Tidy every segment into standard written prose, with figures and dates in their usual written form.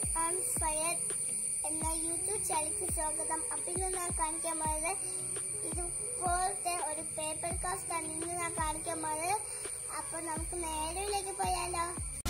I'm Fayed എന്ന YouTube ചാനലിലേക്ക് സ്വാഗതം. അപ്പോൾ ഇന്ന് ഞാൻ കാണിക്കാൻ പോകുന്നത് ഇതുപോലത്തെ ഒരു പേപ്പർ കാസ്റ്റ് ആണ് ഇന്ന് ഞാൻ കാണിക്കാൻ പോകുന്നത്. അപ്പോൾ നമുക്ക് നേരിലേക്ക് പോയാലോ.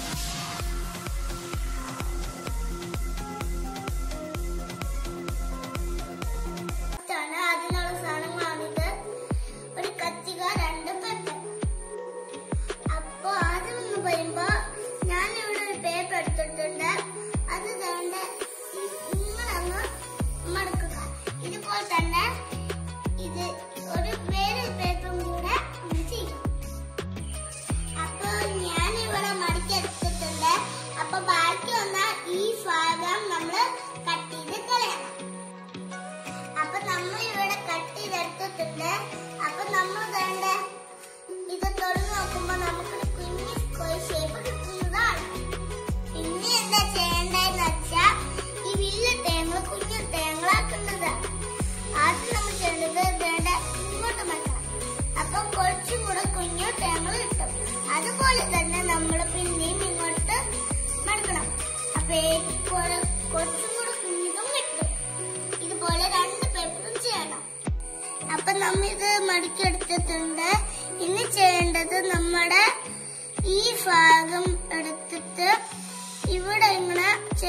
അതിനുള്ള സാധനങ്ങളാണിത്. ഒരു കത്തിക, 2 പേപ്പർ. അപ്പോൾ ആദ്യം ഒന്ന് പറയുമ്പോ ഞാനിവിടെ ഒരു പേപ്പർ എടുത്തിട്ടുണ്ട്. അത് ഇങ്ങനങ്ങ് മടക്കുക. ഇതുപോലെ തന്നെ ഇത് ഒരു വേറെ പേപ്പറും കൂടെ ചെയ്യും. അപ്പൊ ഞാനിവിടെ മടക്കി എടുത്തിട്ടുണ്ട്. അപ്പൊ ബാക്കി വന്ന ഈ ഭാഗം നമ്മള് കട്ട് ചെയ്ത് കളയണം. അപ്പൊ നമ്മൾ ഇവിടെ കട്ട് ചെയ്തെടുത്തിട്ടുണ്ട്. അപ്പൊ നമ്മൾ വേണ്ട ഇത് തുറന്നു നോക്കുമ്പോ നമുക്ക് കുഞ്ഞി ഷേപ്പ് കിട്ടുന്നതാണ്. പിന്നെ എന്താ ചെയ്യേണ്ടതെന്ന് വെച്ചാൽ ഈ വലിയ തേങ്ങ കുഞ്ഞു തേങ്ങളാക്കുന്നത്. ആദ്യം നമ്മൾ ചെയ്യേണ്ടത് വേണ്ട ഇങ്ങോട്ട് മടക്കണം. അപ്പൊ കുറച്ചും കൂടെ കുഞ്ഞു തേങ്ങൾ കിട്ടും. അതുപോലെ തന്നെ നമ്മൾ പിന്നെയും ഇങ്ങോട്ട് മടക്കണം. അപ്പൊ കുറച്ചും കൂടെ കുഞ്ഞിതും കിട്ടും. ഇതുപോലെ 2 പേപ്പറും ചെയ്യണം. അപ്പൊ നമ്മ ഇത് മടക്കിയെടുത്തിട്ടുണ്ട്. ഇനി ചെയ്യേണ്ടത് നമ്മുടെ ഈ ഭാഗം എടുത്തിട്ട് ഇവിടെ ഇങ്ങനെ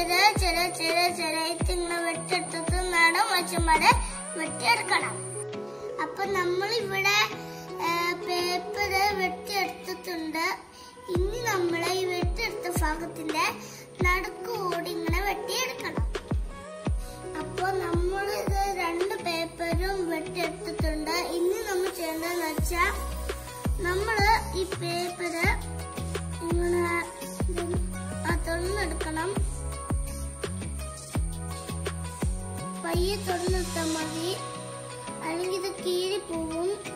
ചെറിയ ഇങ്ങനെ വെട്ടിയെടുത്തിട്ട് നടം വച്ചുമാരെ വെട്ടിയെടുക്കണം. അപ്പൊ നമ്മളിവിടെ പേപ്പർ വെട്ടിയെടുത്തിട്ടുണ്ട്. ഇനി നമ്മളെ ഈ വെട്ടിയെടുത്ത ഭാഗത്തിന്റെ നടുക്കൂടി ഇങ്ങനെ വെട്ടിയെടുക്കണം. അപ്പൊ നമ്മളിത് 2 പേപ്പറും വെട്ടിയെടുത്തിട്ടുണ്ട്. ഇനി നമ്മൾ ചെയ്യേണ്ടതെന്ന് വെച്ചാൽ നമ്മള് ഈ പേപ്പറ് ഇങ്ങനെ തുറന്നെടുക്കണം. പയ്യെ തുറന്നെടുത്താൽ മതി, അല്ലെങ്കിൽ ഇത് കീറി പോവും.